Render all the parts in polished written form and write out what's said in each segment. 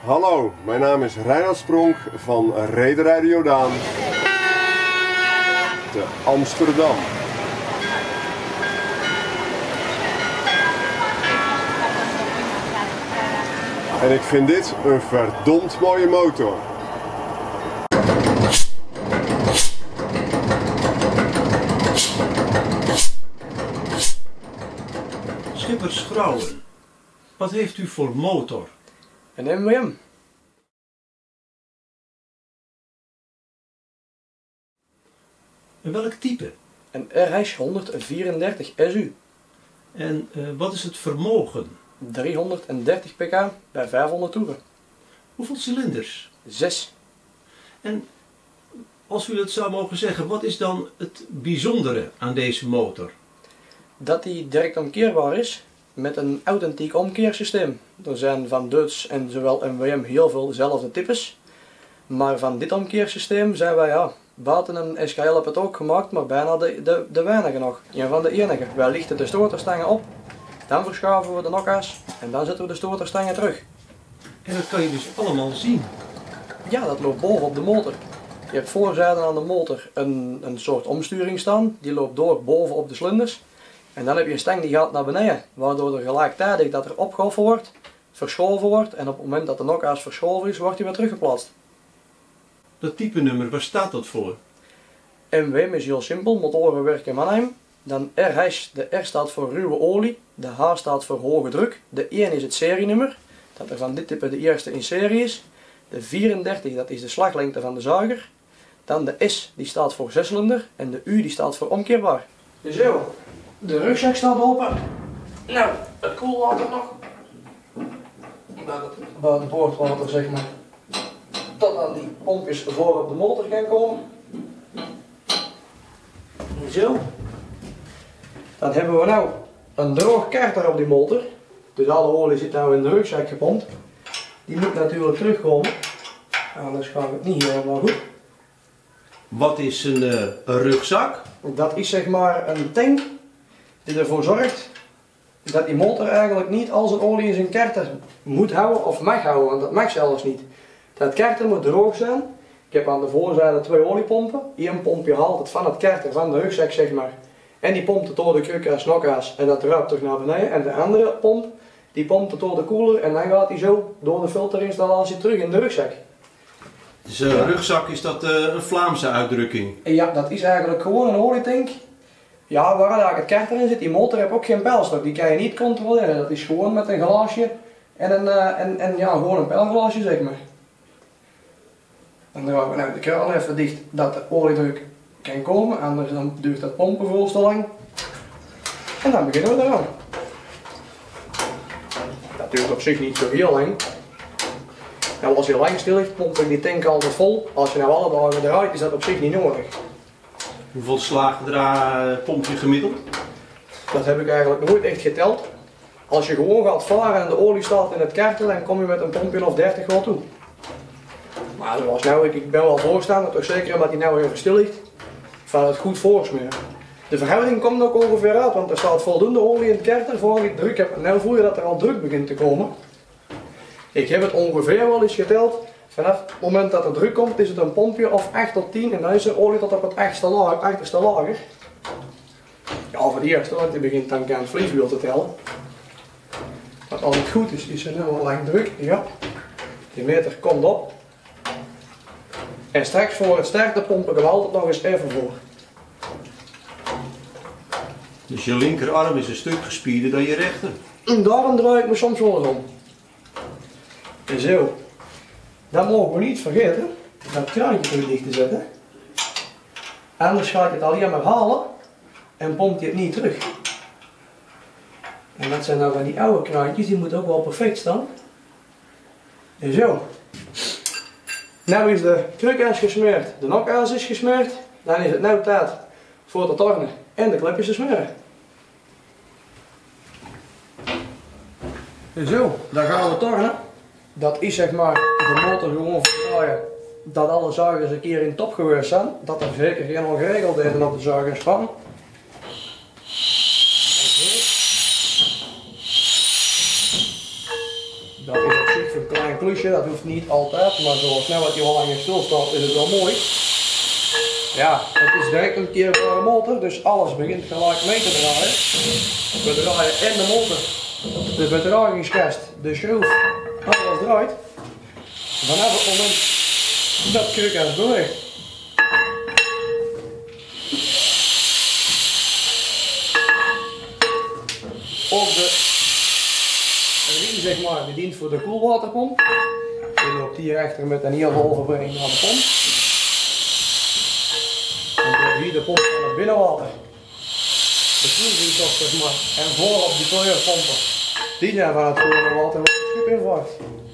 Hallo, mijn naam is Reinhard Spronk van Rederij de Jordaan te Amsterdam. En ik vind dit een verdomd mooie motor. Schipper Schrouwen, wat heeft u voor motor? Een MWM. En welk type? Een RH 134 SU. En wat is het vermogen? 330 pk bij 500 toeren. Hoeveel cilinders? 6. En als u dat zou mogen zeggen, wat is dan het bijzondere aan deze motor? Dat die direct omkeerbaar is met een authentiek omkeersysteem. Er zijn van Dutch en zowel MWM heel veel dezelfde types. Maar van dit omkeersysteem zijn wij buiten een SKL heb het ook gemaakt, maar bijna de weinige nog. Een van de enige. Wij lichten de stoterstangen op, dan verschuiven we de nokka's en dan zetten we de stoterstangen terug. En dat kan je dus allemaal zien. Ja, dat loopt boven op de motor. Je hebt voorzijde aan de motor een soort omsturing staan, die loopt door boven op de cilinders. En dan heb je een stang die gaat naar beneden, waardoor er gelijktijdig dat er opgehoven wordt, verschoven wordt en op het moment dat de nokka's verschoven is, wordt hij weer teruggeplaatst. Dat type nummer, waar staat dat voor? MWM is heel simpel, motorenwerk in Mannheim. Dan RH, de R staat voor ruwe olie, de H staat voor hoge druk, de 1 is het serienummer, dat er van dit type de eerste in serie is. De 34, dat is de slaglengte van de zuiger. Dan de S, die staat voor 6-cilinder en de U die staat voor omkeerbaar. Zo, de rugzak staat open. Nou, het koelwater nog. Buiten boordwater zeg maar. Tot aan die pompjes voor op de motor gaan komen. Zo. Dan hebben we nou een droog karter op die motor. Dus alle olie zit nou in de rugzak gepompt. Die moet natuurlijk terugkomen. Anders gaat het niet helemaal goed. Wat is een rugzak? Dat is zeg maar een tank die ervoor zorgt dat die motor eigenlijk niet al zijn olie in zijn karter moet houden of mag houden, want dat mag zelfs niet. Dat karter moet droog zijn. Ik heb aan de voorzijde 2 oliepompen. Eén pompje haalt het van het karter, van de rugzak zeg maar. En die pompt het door de krukka's, nokka's en dat ruikt terug naar beneden. En de andere pomp, die pompt het door de koeler en dan gaat die zo door de filterinstallatie terug in de rugzak. Dus rugzak, is dat een Vlaamse uitdrukking? Ja, dat is eigenlijk gewoon een olietank. Ja, waar eigenlijk het karter in zit. Die motor heeft ook geen pijlstok, die kan je niet controleren. Dat is gewoon met een glaasje en ja, gewoon een pijlglaasje zeg maar. Dan draaien we nou de kraan even dicht dat de oliedruk kan komen, anders dan duurt dat pompen veel te lang. En dan beginnen we eraan. Dat duurt op zich niet zo heel lang. En als je lang stil ligt, pomp ik die tank altijd vol. Als je nou alle dagen draait, is dat op zich niet nodig. Hoeveel slagen pomp je gemiddeld? Dat heb ik eigenlijk nooit echt geteld. Als je gewoon gaat varen en de olie staat in het karter, dan kom je met een pompje of 30 wel toe. Maar zoals nou, ik ben wel voorstander, toch zeker omdat hij nou even stil ligt, van het goed voorsmeren. De verhouding komt ook ongeveer uit, want er staat voldoende olie in het karter voor ik druk heb. En nu voel je dat er al druk begint te komen. Ik heb het ongeveer wel eens geteld. Vanaf het moment dat er druk komt, is het een pompje of 8 tot 10 en dan is de olie tot op het achterste lager. Ja, voor de eerste, want die begint dan aan het vlieswiel te tellen. Maar als het goed is, is er nu al lang druk. Ja. Die meter komt op. En straks voor het starten pompen we altijd nog eens even voor. Dus je linkerarm is een stuk gespierder dan je rechter. En daarom draai ik me soms wel eens om. En zo. Dan mogen we niet vergeten dat kraantje terug dicht te zetten. Anders ga je het alleen maar halen en pompt je het niet terug. En dat zijn nou van die oude kraantjes, die moeten ook wel perfect staan. En zo. Nou is de krukkaas gesmeerd, de nokkaas is gesmeerd. Dan is het nu tijd voor de tornen en de klepjes te smeren. En zo, dan gaan we tornen. Dat is zeg maar de motor gewoon verdraaien dat alle zuigers een keer in top geweest zijn. Dat er zeker geen ongeregeldheden op de zuigers van. Dat is op zich een klein klein klusje, dat hoeft niet altijd, maar zo snel dat je al lang stilstaat is het wel mooi. Ja, het is direct een keer voor de motor, dus alles begint gelijk mee te draaien. We draaien in de motor, de vertragingskast, de schroef, alles draait. Vanaf het moment dat krukkas beweegt. Ook de riem, zeg maar, die dient voor de koelwaterpomp. Die loopt hier achter met een heel overbrenging naar de pomp. En hier de pomp van het binnenwater. De koelvloeistof, zeg maar, en voorop die kleurpompen. Die zijn van het gewone water met het schip invaart.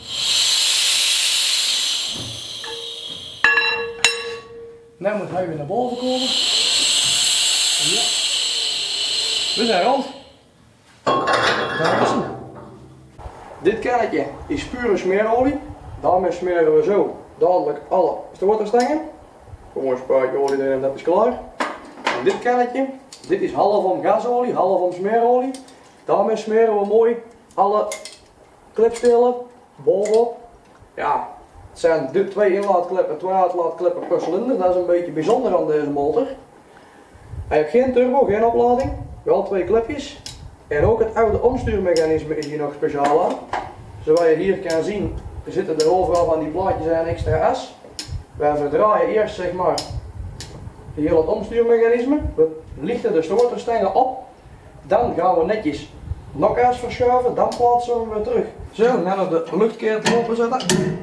Nu moet hij weer naar boven komen. Ja. We zijn rond. Daar is hem. Dit kannetje is pure smeerolie. Daarmee smeren we zo dadelijk alle stoorterstangen. Gewoon een spuitje olie erin en dat is klaar. En dit kannetje, dit is half om gasolie, half om smeerolie. Daarmee smeren we mooi alle clipstelen bovenop. Ja, het zijn 2 inlaatklippen, 2 uitlaatklippen per cilinder. Dat is een beetje bijzonder aan deze motor. Hij heeft geen turbo, geen oplading, wel 2 clipjes. En ook het oude omstuurmechanisme is hier nog speciaal aan. Zoals je hier kan zien, zitten er overal van die plaatjes en extra as. Wij verdraaien eerst, zeg maar, heel het omstuurmechanisme. We lichten de stoorterstangen op. Dan gaan we netjes nog as verschuiven, dan plaatsen we weer terug. Zo, dan gaan we de luchtketel openzetten.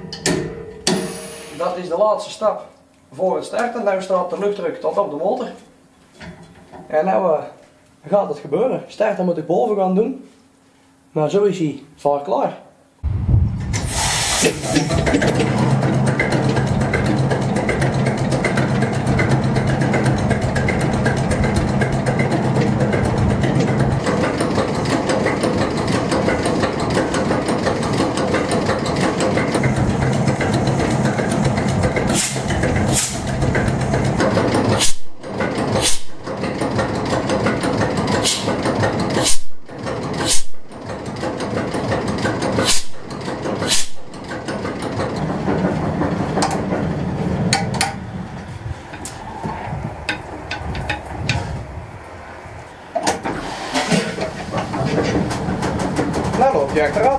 Dat is de laatste stap voor het starten. Nu staat de luchtdruk tot op de motor. En nu gaat het gebeuren. Starten moet ik boven gaan doen. Maar zo is hij vaak klaar. Nou, loop je achteruit.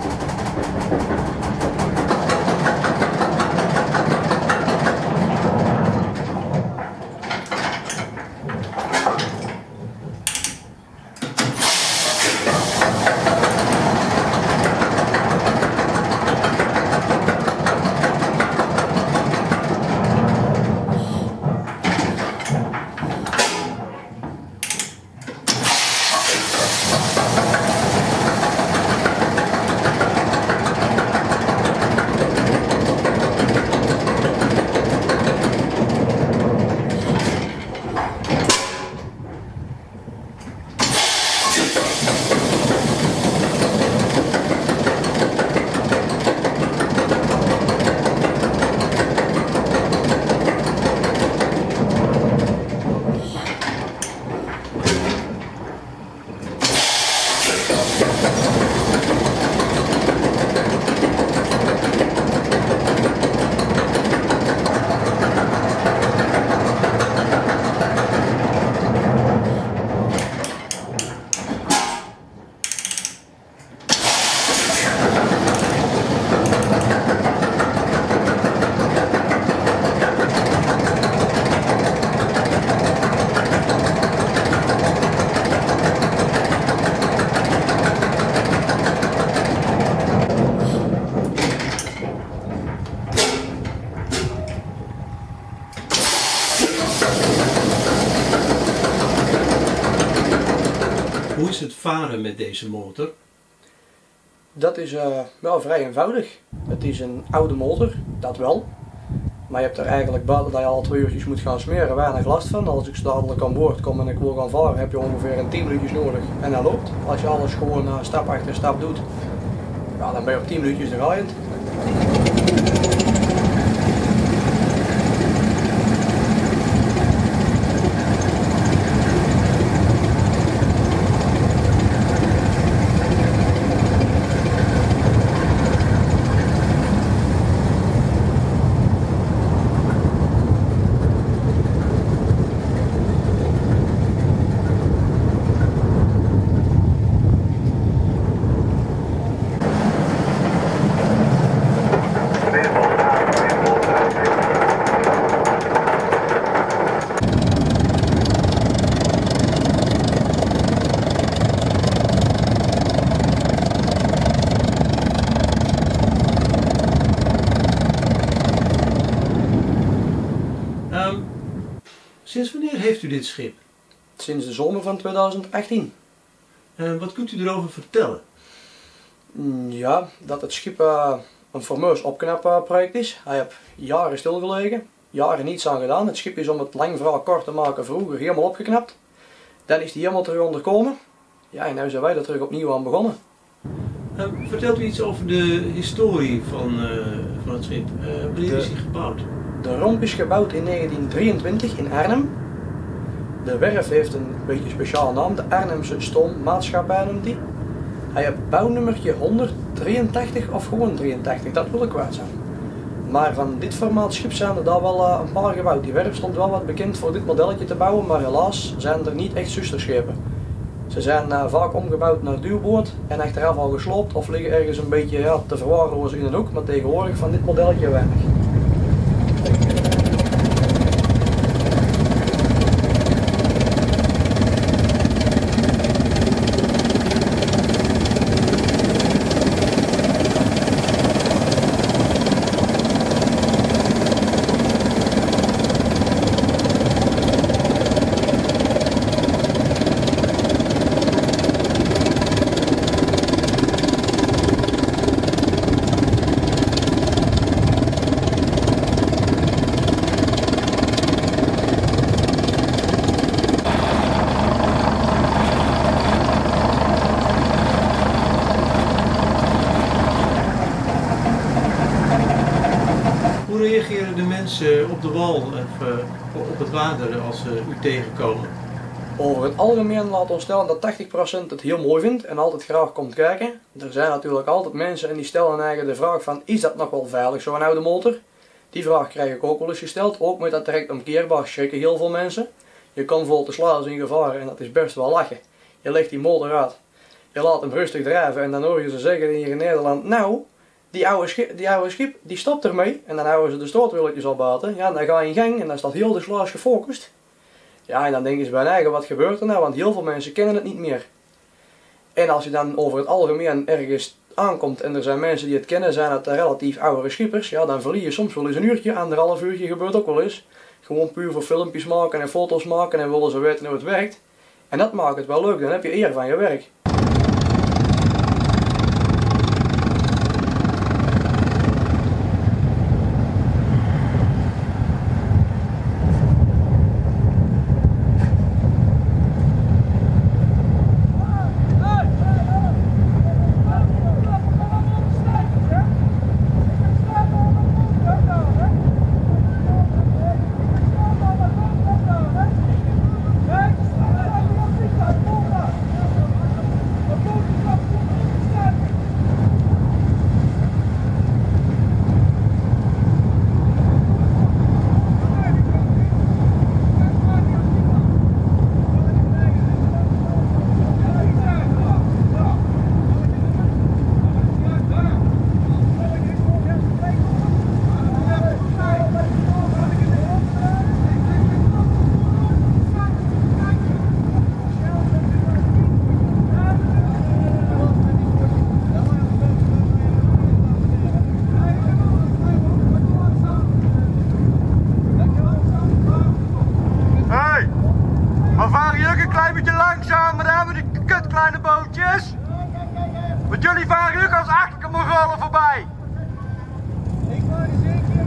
Hoe is het varen met deze motor? Dat is wel vrij eenvoudig. Het is een oude motor, dat wel. Maar je hebt er eigenlijk buiten dat je al 2 uurtjes moet gaan smeren weinig last van. Als ik dadelijk aan boord kom en ik wil gaan varen, heb je ongeveer een 10 minuutjes nodig en dat loopt. Als je alles gewoon stap achter stap doet, ja, dan ben je op 10 minuutjes draaiend. Sinds wanneer heeft u dit schip? Sinds de zomer van 2018. En wat kunt u erover vertellen? Ja, dat het schip een fameus opknapproject is. Hij heeft jaren stilgelegen, jaren niets aan gedaan. Het schip is, om het lang verhaal kort te maken, vroeger helemaal opgeknapt. Dan is hij helemaal terug onderkomen. Ja, en nu zijn wij er terug opnieuw aan begonnen. Vertelt u iets over de historie van het schip? Wanneer is hij gebouwd? De romp is gebouwd in 1923 in Arnhem. De werf heeft een beetje een speciaal naam, de Arnhemse Stoommaatschappij noemt die. Hij heeft bouwnummertje 183 of gewoon 83, dat wil ik kwijt zijn. Maar van dit formaat schip zijn er daar wel een paar gebouwd. Die werf stond wel wat bekend voor dit modelletje te bouwen, maar helaas zijn er niet echt zusterschepen. Ze zijn vaak omgebouwd naar duwboot en achteraf al gesloopt of liggen ergens een beetje te verwaarlozen in een hoek, maar tegenwoordig van dit modelletje weinig. Hoe reageren de mensen op de wal of op het water als ze u tegenkomen? Over het algemeen laat ons stellen dat 80% het heel mooi vindt en altijd graag komt kijken. Er zijn natuurlijk altijd mensen en die stellen eigenlijk de vraag van, is dat nog wel veilig zo'n oude motor? Die vraag krijg ik ook wel eens gesteld, ook met dat direct omkeerbaar schrikken heel veel mensen. Je kan vol te slaan in gevaar en dat is best wel lachen. Je legt die motor uit, je laat hem rustig drijven en dan hoor je ze zeggen hier in Nederland, nou, die oude schip die stopt ermee en dan houden ze de stootwieltjes al buiten. Ja, dan ga je in gang en dan staat heel de slaas gefocust. Ja, en dan denken ze bij hun eigen, wat gebeurt er nou, want heel veel mensen kennen het niet meer. En als je dan over het algemeen ergens aankomt en er zijn mensen die het kennen, zijn het relatief oudere schippers, ja, dan verlies je soms wel eens een uurtje, 1,5 uurtje gebeurt ook wel eens. Gewoon puur voor filmpjes maken en foto's maken en willen ze weten hoe het werkt. En dat maakt het wel leuk, dan heb je eer van je werk. kleine bootjes. Want jullie varen nu als achterlijke Mongolen voorbij. Ik vaar er zeker.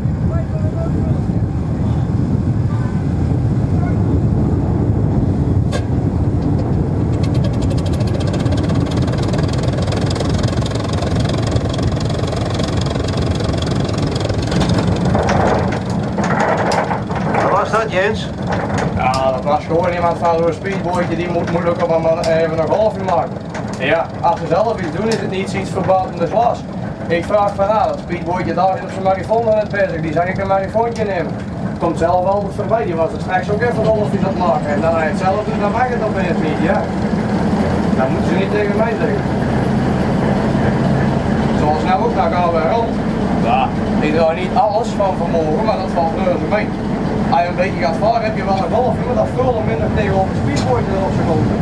Wat was dat, Jens? Ja, dat was gewoon iemand van zo'n speedbootje die moet moeilijk op even een golfje maken. Ja, als ze zelf iets doen is het niet iets verbatende glas. Ik vraag van dat speedbootje daar is op zijn marifoon net bezig, die zag ik een marifoontje nemen. Komt zelf altijd voorbij, die was er straks ook even golfjes aan het maken. En dan hij het zelf doet, dan mag het opeens niet, ja. Dat moeten ze niet tegen mij zeggen. Zoals nou ook, dan gaan we rond. Ja, ik doe niet alles van vermogen, maar dat valt reuze mee. Als je een beetje gaat varen heb je wel een golfje, maar dat veel minder tegenover een speedbootje erop zijn golven.